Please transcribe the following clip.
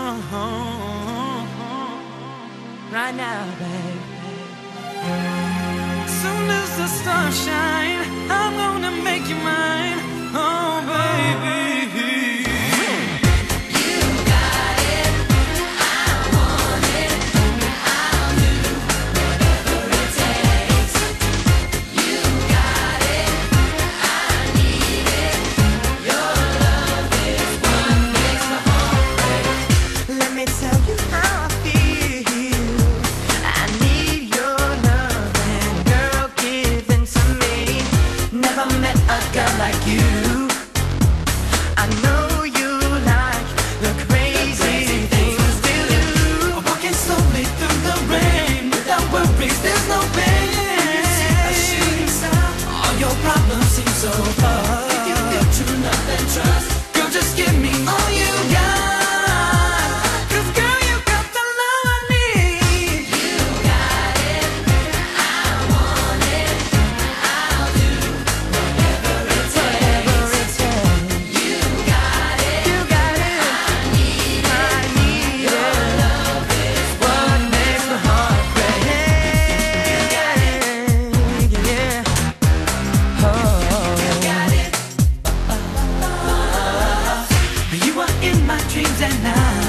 right now, babe. Soon as the stars shine, I'm gonna make you mine, oh baby. Like you, I know you like the crazy things we do. Walking slowly through the rain, without worries, there's no pain. A shooting star, all your problems seem so far. If you feel true love and trust, girl, just give me all you got. 'Cause girl, you got the love I need. You got it, I want it, I'll do whatever it takes. Dreams and nights.